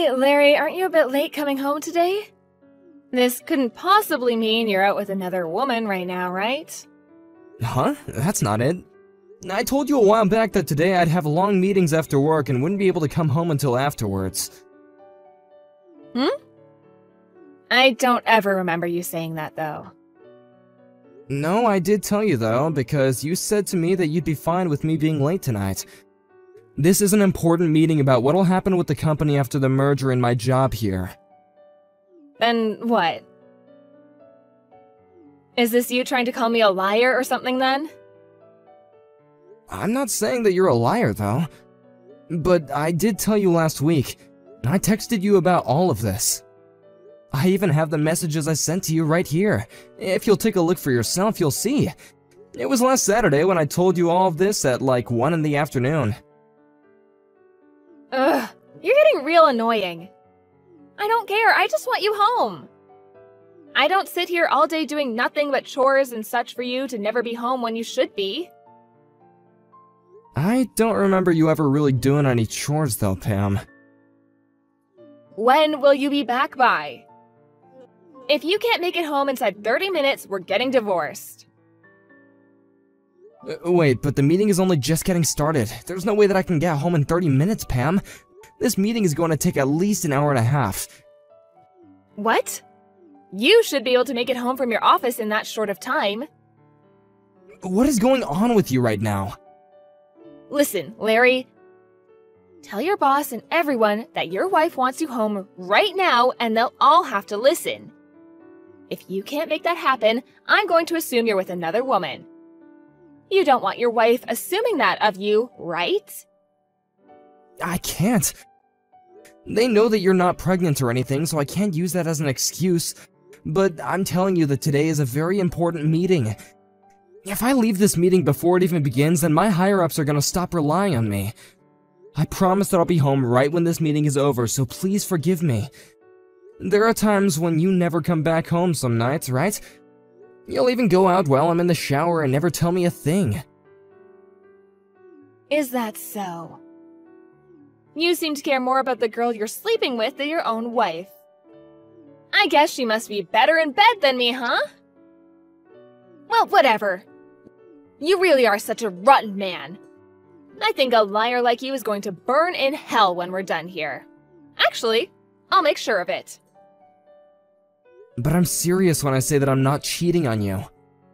Hey, Larry, aren't you a bit late coming home today? This couldn't possibly mean you're out with another woman right now, right? Huh? That's not it. I told you a while back that today I'd have long meetings after work and wouldn't be able to come home until afterwards. I don't ever remember you saying that, though. No, I did tell you though, because you said to me that you'd be fine with me being late tonight. This is an important meeting about what'll happen with the company after the merger and my job here. Then what? Is this you trying to call me a liar or something then? I'm not saying that you're a liar though. But I did tell you last week, and I texted you about all of this. I even have the messages I sent to you right here. If you'll take a look for yourself, you'll see. It was last Saturday when I told you all of this at like 1 in the afternoon. Ugh, you're getting real annoying. I don't care, I just want you home. I don't sit here all day doing nothing but chores and such for you to never be home when you should be. I don't remember you ever really doing any chores though, Pam. When will you be back by? If you can't make it home inside 30 minutes, we're getting divorced. Wait, but the meeting is only just getting started. There's no way that I can get home in 30 minutes, Pam. This meeting is going to take at least an hour and a half. What? You should be able to make it home from your office in that short of time. What is going on with you right now? Listen, Larry. Tell your boss and everyone that your wife wants you home right now and they'll all have to listen. If you can't make that happen, I'm going to assume you're with another woman. You don't want your wife assuming that of you, right? I can't. They know that you're not pregnant or anything, so I can't use that as an excuse. But I'm telling you that today is a very important meeting. If I leave this meeting before it even begins, then my higher-ups are gonna stop relying on me. I promise that I'll be home right when this meeting is over, so please forgive me. There are times when you never come back home some nights, right? You'll even go out while I'm in the shower and never tell me a thing. Is that so? You seem to care more about the girl you're sleeping with than your own wife. I guess she must be better in bed than me, huh? Well, whatever. You really are such a rotten man. I think a liar like you is going to burn in hell when we're done here. Actually, I'll make sure of it. But I'm serious when I say that I'm not cheating on you.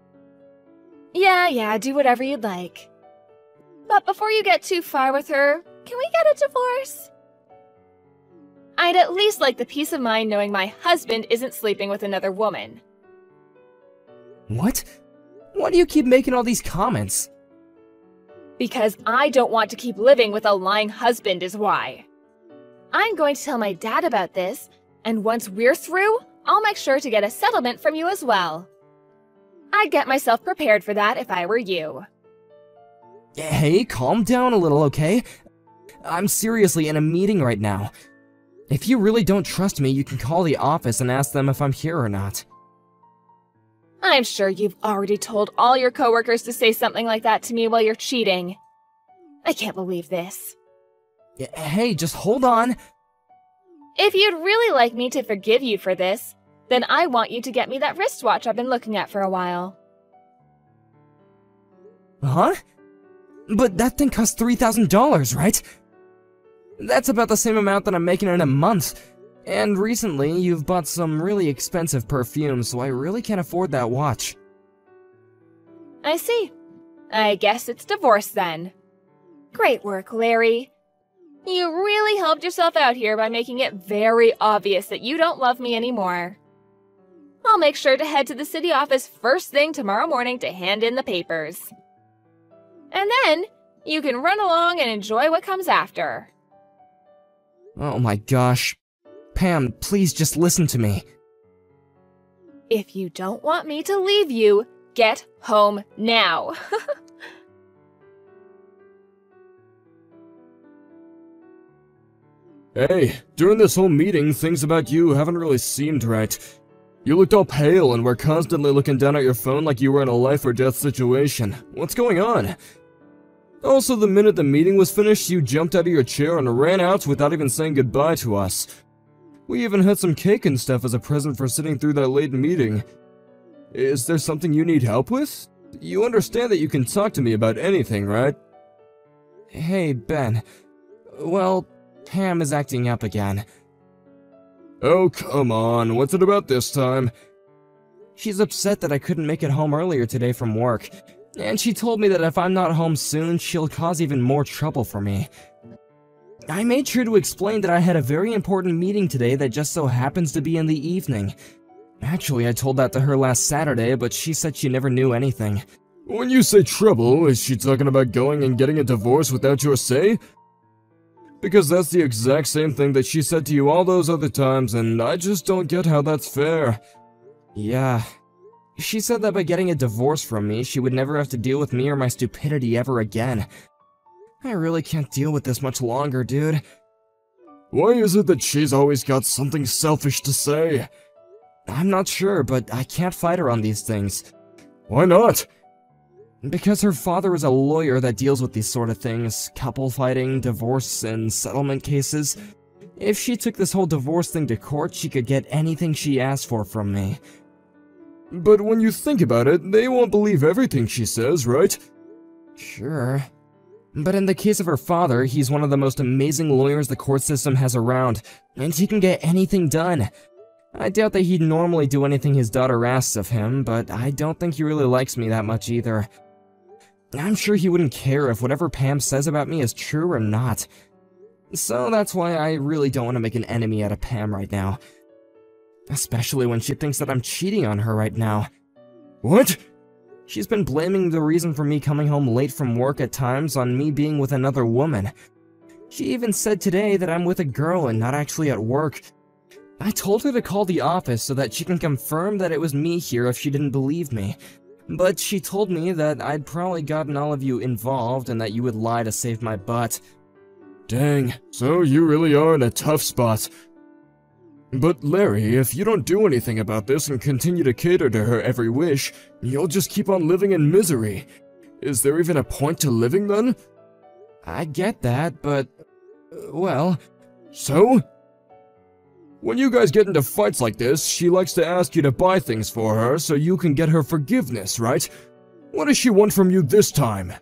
Yeah, do whatever you'd like. But before you get too far with her, can we get a divorce? I'd at least like the peace of mind knowing my husband isn't sleeping with another woman. What? Why do you keep making all these comments? Because I don't want to keep living with a lying husband is why. I'm going to tell my dad about this, and once we're through, I'll make sure to get a settlement from you as well. I'd get myself prepared for that if I were you. Hey, calm down a little, okay? I'm seriously in a meeting right now. If you really don't trust me, you can call the office and ask them if I'm here or not. I'm sure you've already told all your coworkers to say something like that to me while you're cheating. I can't believe this. Hey, just hold on. If you'd really like me to forgive you for this, then I want you to get me that wristwatch I've been looking at for a while. Huh? But that thing costs $3,000, right? That's about the same amount that I'm making in a month. And recently, you've bought some really expensive perfume, so I really can't afford that watch. I see. I guess it's divorce then. Great work, Larry. You really helped yourself out here by making it very obvious that you don't love me anymore. I'll make sure to head to the city office first thing tomorrow morning to hand in the papers. And then, you can run along and enjoy what comes after. Oh my gosh. Pam, please just listen to me. If you don't want me to leave you, get home now. Hey, during this whole meeting, things about you haven't really seemed right. You looked all pale and were constantly looking down at your phone like you were in a life or death situation. What's going on? Also, the minute the meeting was finished, you jumped out of your chair and ran out without even saying goodbye to us. We even had some cake and stuff as a present for sitting through that late meeting. Is there something you need help with? You understand that you can talk to me about anything, right? Hey, Ben. Well, Pam is acting up again. Oh, come on. What's it about this time? She's upset that I couldn't make it home earlier today from work, and she told me that if I'm not home soon, she'll cause even more trouble for me. I made sure to explain that I had a very important meeting today that just so happens to be in the evening. Actually, I told that to her last Saturday, but she said she never knew anything. When you say trouble, is she talking about going and getting a divorce without your say? Because that's the exact same thing that she said to you all those other times, and I just don't get how that's fair. Yeah. She said that by getting a divorce from me, she would never have to deal with me or my stupidity ever again. I really can't deal with this much longer, dude. Why is it that she's always got something selfish to say? I'm not sure, but I can't fight her on these things. Why not? Because her father is a lawyer that deals with these sort of things, couple fighting, divorce, and settlement cases. If she took this whole divorce thing to court, she could get anything she asked for from me. But when you think about it, they won't believe everything she says, right? Sure. But in the case of her father, he's one of the most amazing lawyers the court system has around, and he can get anything done. I doubt that he'd normally do anything his daughter asks of him, but I don't think he really likes me that much either. I'm sure he wouldn't care if whatever Pam says about me is true or not. So that's why I really don't want to make an enemy out of Pam right now. Especially when she thinks that I'm cheating on her right now. What? She's been blaming the reason for me coming home late from work at times on me being with another woman. She even said today that I'm with a girl and not actually at work. I told her to call the office so that she can confirm that it was me here if she didn't believe me. But she told me that I'd probably gotten all of you involved and that you would lie to save my butt. Dang, so you really are in a tough spot. But Larry, if you don't do anything about this and continue to cater to her every wish, you'll just keep on living in misery. Is there even a point to living then? I get that, but... well... So? When you guys get into fights like this, she likes to ask you to buy things for her so you can get her forgiveness, right? What does she want from you this time?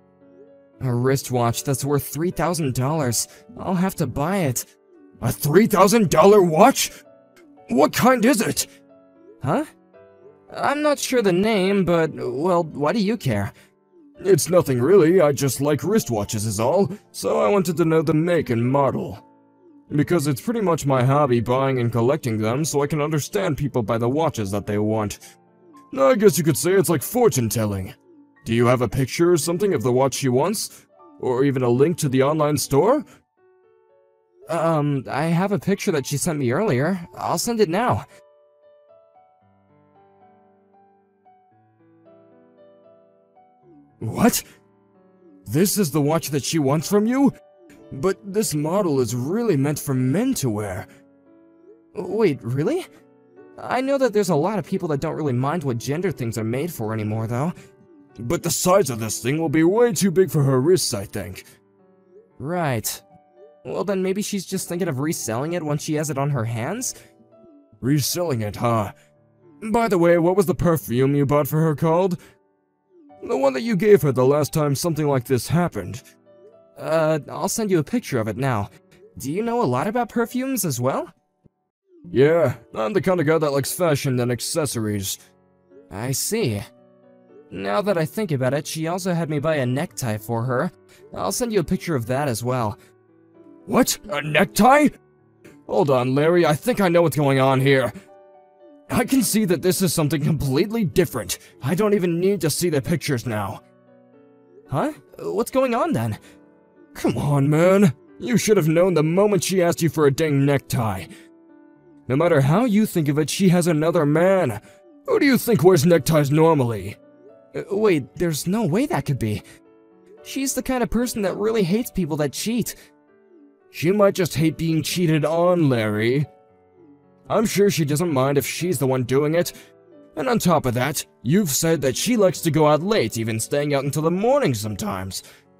A wristwatch that's worth $3,000. I'll have to buy it. A $3,000 watch? What kind is it? Huh? I'm not sure the name, but, well, why do you care? It's nothing really, I just like wristwatches is all, so I wanted to know the make and model. Because it's pretty much my hobby buying and collecting them, so I can understand people by the watches that they want. I guess you could say it's like fortune telling. Do you have a picture or something of the watch she wants? Or even a link to the online store? I have a picture that she sent me earlier. I'll send it now. What? This is the watch that she wants from you? But this model is really meant for men to wear. Wait, really? I know that there's a lot of people that don't really mind what gender things are made for anymore, though. But the size of this thing will be way too big for her wrists, I think. Right. Well, then maybe she's just thinking of reselling it once she has it on her hands? Reselling it, huh? By the way, what was the perfume you bought for her called? The one that you gave her the last time something like this happened. I'll send you a picture of it now. Do you know a lot about perfumes as well? Yeah, I'm the kind of guy that likes fashion and accessories. I see. Now that I think about it, she also had me buy a necktie for her. I'll send you a picture of that as well. What? A necktie? Hold on, Larry, I think I know what's going on here. I can see that this is something completely different. I don't even need to see the pictures now. Huh? What's going on then? Come on, man. You should have known the moment she asked you for a dang necktie. No matter how you think of it, she has another man. Who do you think wears neckties normally? Wait, there's no way that could be. She's the kind of person that really hates people that cheat. She might just hate being cheated on, Larry. I'm sure she doesn't mind if she's the one doing it. And on top of that, you've said that she likes to go out late, even staying out until the morning sometimes.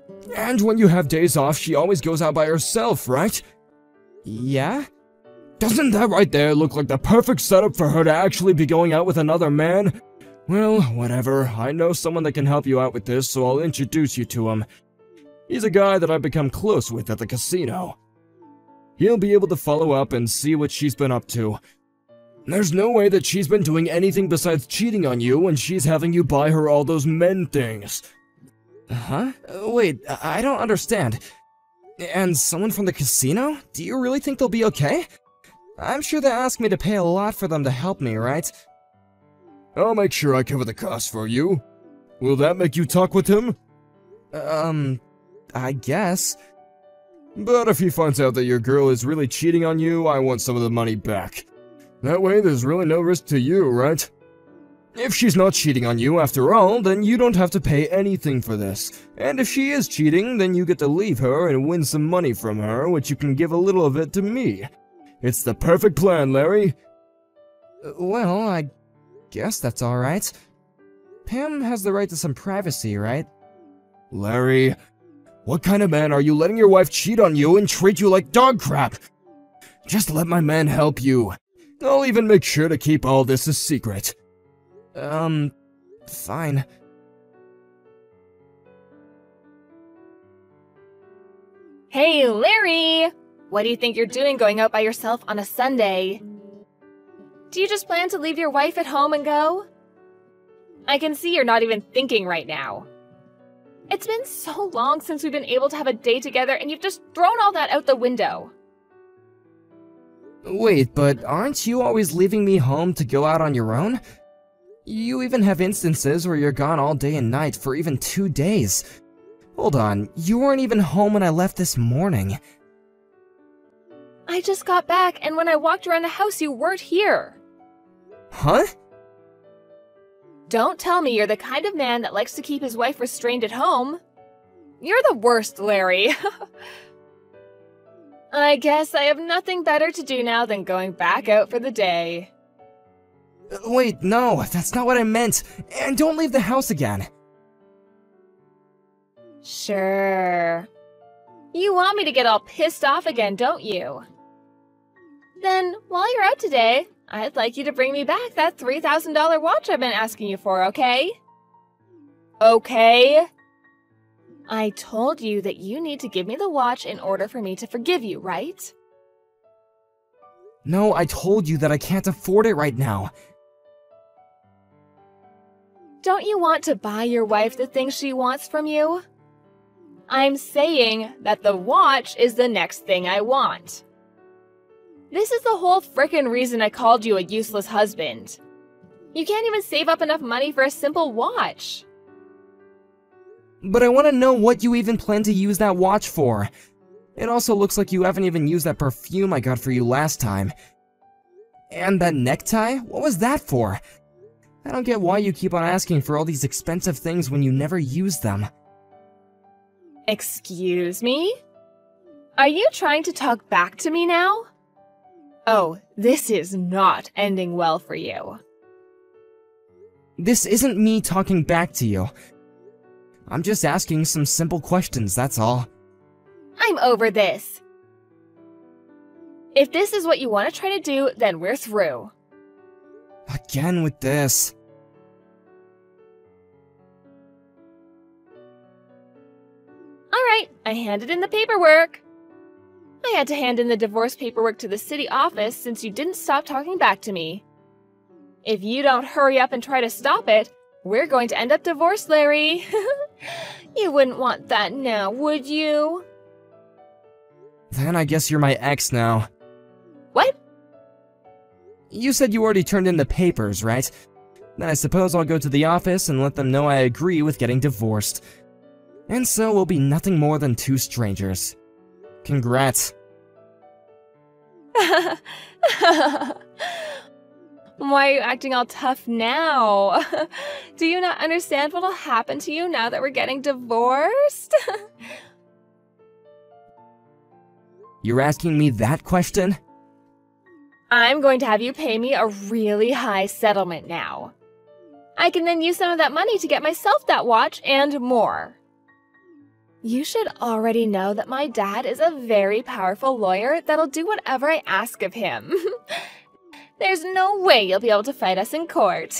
And when you have days off, she always goes out by herself, right? Yeah? Doesn't that right there look like the perfect setup for her to actually be going out with another man? Well, whatever. I know someone that can help you out with this, so I'll introduce you to him. He's a guy that I've become close with at the casino. He'll be able to follow up and see what she's been up to. There's no way that she's been doing anything besides cheating on you when she's having you buy her all those men things. Huh? Wait, I don't understand. And someone from the casino? Do you really think they'll be okay? I'm sure they asked me to pay a lot for them to help me, right? I'll make sure I cover the cost for you. Will that make you talk with him? I guess. But if he finds out that your girl is really cheating on you, I want some of the money back. That way there's really no risk to you, right? If she's not cheating on you after all, then you don't have to pay anything for this. And if she is cheating, then you get to leave her and win some money from her, which you can give a little of it to me. It's the perfect plan, Larry. Well, I guess that's alright. Pam has the right to some privacy, right? Larry, what kind of man are you letting your wife cheat on you and treat you like dog crap? Just let my man help you. I'll even make sure to keep all this a secret. Fine. Hey, Larry! What do you think you're doing going out by yourself on a Sunday? Do you just plan to leave your wife at home and go? I can see you're not even thinking right now. It's been so long since we've been able to have a day together and you've just thrown all that out the window. Wait, but aren't you always leaving me home to go out on your own? You even have instances where you're gone all day and night for even 2 days. Hold on, you weren't even home when I left this morning. I just got back, and when I walked around the house, you weren't here. Huh? Don't tell me you're the kind of man that likes to keep his wife restrained at home. You're the worst, Larry. I guess I have nothing better to do now than going back out for the day. Wait, no, that's not what I meant. And don't leave the house again. Sure. You want me to get all pissed off again, don't you? Then, while you're out today, I'd like you to bring me back that $3,000 watch I've been asking you for, okay? Okay? I told you that you need to give me the watch in order for me to forgive you, right? No, I told you that I can't afford it right now. Don't you want to buy your wife the things she wants from you? I'm saying that the watch is the next thing I want. This is the whole frickin' reason I called you a useless husband. You can't even save up enough money for a simple watch. But I want to know what you even plan to use that watch for. It also looks like you haven't even used that perfume I got for you last time. And that necktie? What was that for? I don't get why you keep on asking for all these expensive things when you never use them. Excuse me? Are you trying to talk back to me now? Oh, this is not ending well for you. This isn't me talking back to you. I'm just asking some simple questions, that's all. I'm over this. If this is what you want to try to do, then we're through. Again with this. Alright, I handed in the paperwork. I had to hand in the divorce paperwork to the city office since you didn't stop talking back to me. If you don't hurry up and try to stop it, we're going to end up divorced, Larry. You wouldn't want that now, would you? Then I guess you're my ex now. What? You said you already turned in the papers, right? Then I suppose I'll go to the office and let them know I agree with getting divorced. And so we'll be nothing more than 2 strangers. Congrats. Why are you acting all tough now? Do you not understand what'll happen to you now that we're getting divorced? You're asking me that question? I'm going to have you pay me a really high settlement now. I can then use some of that money to get myself that watch and more. You should already know that my dad is a very powerful lawyer that'll do whatever I ask of him. There's no way you'll be able to fight us in court.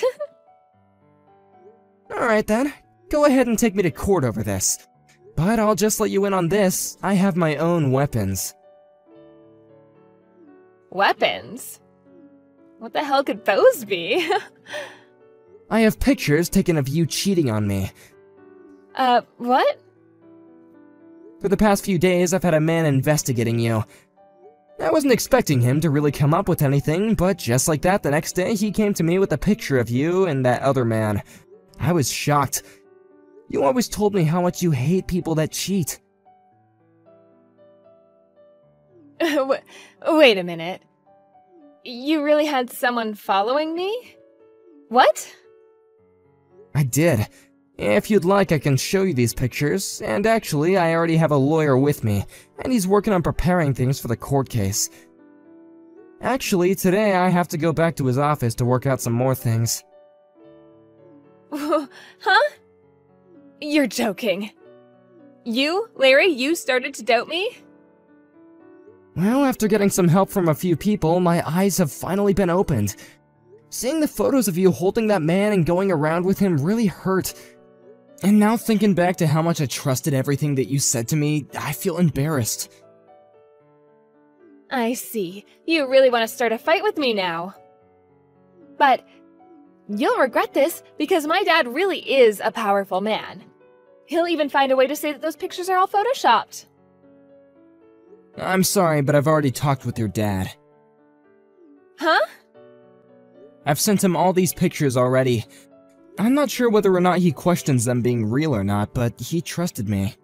Alright then, go ahead and take me to court over this. But I'll just let you in on this, I have my own weapons. Weapons? What the hell could those be? I have pictures taken of you cheating on me. What? For the past few days, I've had a man investigating you. I wasn't expecting him to really come up with anything, but just like that, the next day he came to me with a picture of you and that other man. I was shocked. You always told me how much you hate people that cheat. Wait a minute. You really had someone following me? What? I did. If you'd like, I can show you these pictures, and actually, I already have a lawyer with me, and he's working on preparing things for the court case. Actually, today I have to go back to his office to work out some more things. Huh? You're joking. You, Larry, you started to doubt me? Well, after getting some help from a few people, my eyes have finally been opened. Seeing the photos of you holding that man and going around with him really hurt. And now thinking back to how much I trusted everything that you said to me, I feel embarrassed. I see. You really want to start a fight with me now. But you'll regret this because my dad really is a powerful man. He'll even find a way to say that those pictures are all photoshopped. I'm sorry, but I've already talked with your dad. Huh? I've sent him all these pictures already. I'm not sure whether or not he questions them being real or not, but he trusted me.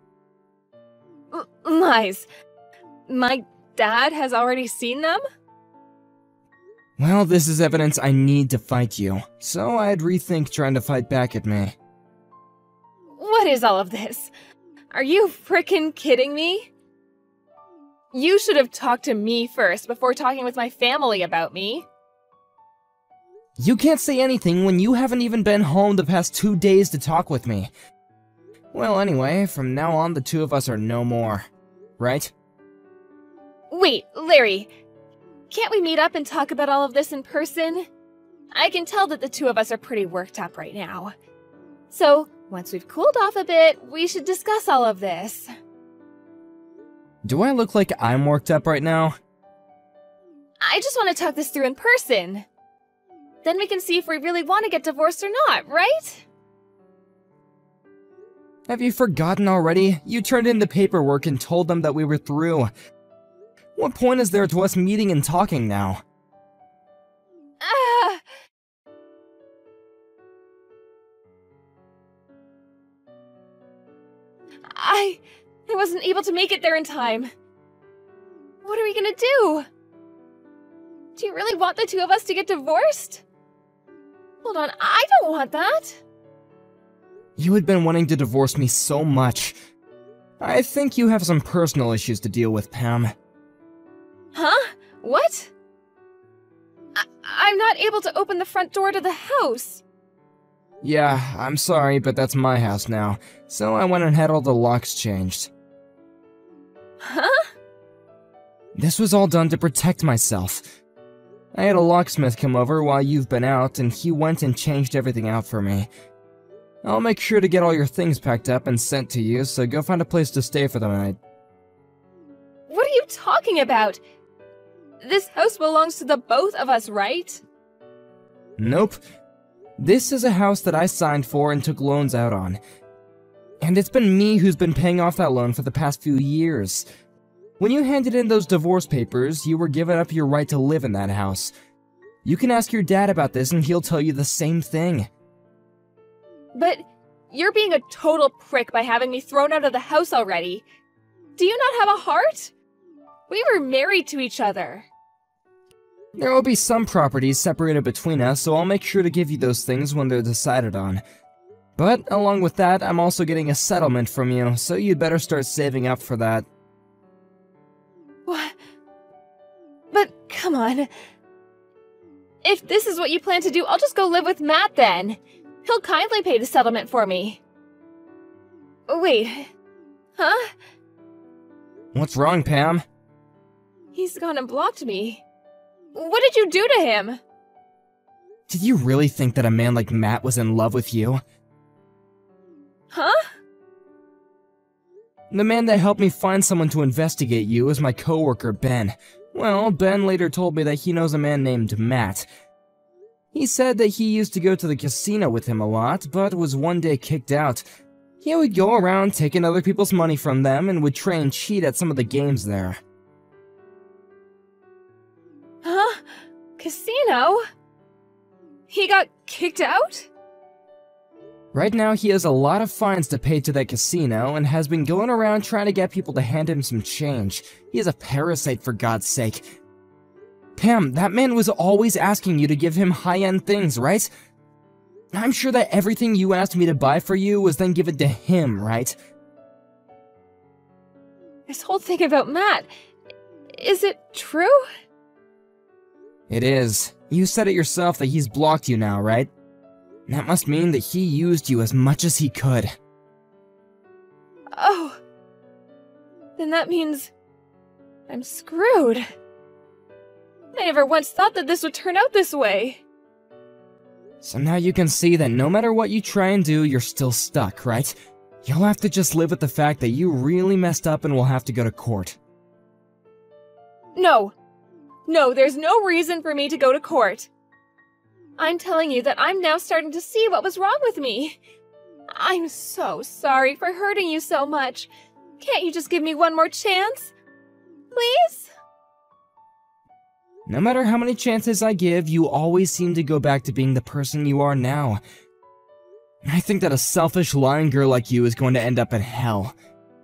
Lies. My dad has already seen them? Well, this is evidence I need to fight you, so I'd rethink trying to fight back at me. What is all of this? Are you frickin' kidding me? You should have talked to me first before talking with my family about me. You can't say anything when you haven't even been home the past 2 days to talk with me. Well, anyway, from now on the two of us are no more, right? Wait, Larry, can't we meet up and talk about all of this in person? I can tell that the two of us are pretty worked up right now. So, once we've cooled off a bit, we should discuss all of this. Do I look like I'm worked up right now? I just want to talk this through in person. Then we can see if we really want to get divorced or not, right? Have you forgotten already? You turned in the paperwork and told them that we were through. What point is there to us meeting and talking now? I wasn't able to make it there in time. What are we gonna do? Do you really want the two of us to get divorced? Hold on, I don't want that. You had been wanting to divorce me so much. I think you have some personal issues to deal with, Pam. Huh? What? I'm not able to open the front door to the house. Yeah, I'm sorry, but that's my house now, so I went and had all the locks changed. Huh? This was all done to protect myself. I had a locksmith come over while you've been out, and he went and changed everything out for me. I'll make sure to get all your things packed up and sent to you, so go find a place to stay for the night. What are you talking about? This house belongs to the both of us, right? Nope. This is a house that I signed for and took loans out on. And it's been me who's been paying off that loan for the past few years. When you handed in those divorce papers, you were giving up your right to live in that house. You can ask your dad about this and he'll tell you the same thing. But you're being a total prick by having me thrown out of the house already. Do you not have a heart? We were married to each other. There will be some properties separated between us, so I'll make sure to give you those things when they're decided on. But along with that, I'm also getting a settlement from you, so you'd better start saving up for that. What? But come on. If this is what you plan to do, I'll just go live with Matt then. He'll kindly pay the settlement for me. Wait, Huh? What's wrong, Pam? He's gone and blocked me. What did you do to him? Did you really think that a man like Matt was in love with you? Huh? The man that helped me find someone to investigate you is my coworker, Ben. Well, Ben later told me that he knows a man named Matt. He said that he used to go to the casino with him a lot, but was one day kicked out. He would go around taking other people's money from them and would try and cheat at some of the games there. Huh? Casino? He got kicked out? Right now, he has a lot of fines to pay to that casino and has been going around trying to get people to hand him some change. He is a parasite, for God's sake. Pam, that man was always asking you to give him high-end things, right? I'm sure that everything you asked me to buy for you was then given to him, right? This whole thing about Matt, is it true? It is. You said it yourself that he's blocked you now, right? That must mean that he used you as much as he could. Oh. Then that means I'm screwed. I never once thought that this would turn out this way. So now you can see that no matter what you try and do, you're still stuck, right? You'll have to just live with the fact that you really messed up and will have to go to court. No. No, there's no reason for me to go to court. I'm telling you that I'm now starting to see what was wrong with me. I'm so sorry for hurting you so much. Can't you just give me one more chance? Please? No matter how many chances I give, you always seem to go back to being the person you are now. I think that a selfish, lying girl like you is going to end up in hell.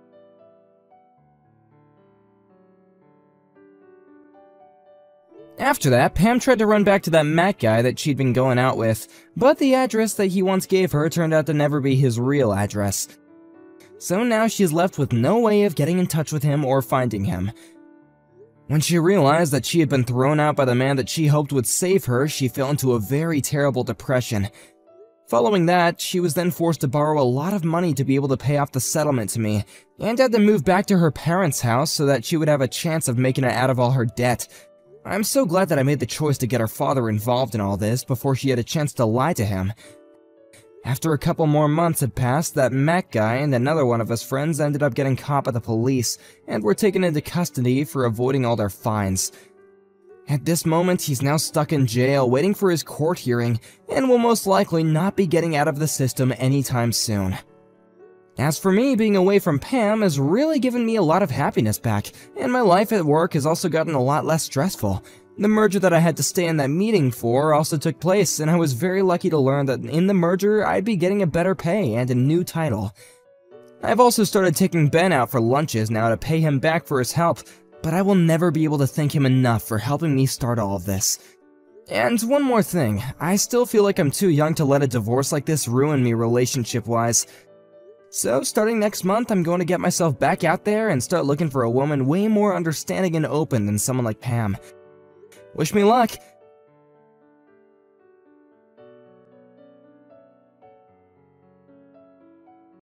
After that, Pam tried to run back to that Matt guy that she'd been going out with, but the address that he once gave her turned out to never be his real address. So now she's left with no way of getting in touch with him or finding him. When she realized that she had been thrown out by the man that she hoped would save her, she fell into a very terrible depression. Following that, she was then forced to borrow a lot of money to be able to pay off the settlement to me, and had to move back to her parents' house so that she would have a chance of making it out of all her debt. I'm so glad that I made the choice to get her father involved in all this before she had a chance to lie to him. After a couple more months had passed, that Matt guy and another one of his friends ended up getting caught by the police and were taken into custody for avoiding all their fines. At this moment, he's now stuck in jail waiting for his court hearing and will most likely not be getting out of the system anytime soon. As for me, being away from Pam has really given me a lot of happiness back, and my life at work has also gotten a lot less stressful. The merger that I had to stay in that meeting for also took place, and I was very lucky to learn that in the merger, I'd be getting a better pay and a new title. I've also started taking Ben out for lunches now to pay him back for his help, but I will never be able to thank him enough for helping me start all of this. And one more thing, I still feel like I'm too young to let a divorce like this ruin me relationship-wise. So, starting next month, I'm going to get myself back out there and start looking for a woman way more understanding and open than someone like Pam. Wish me luck!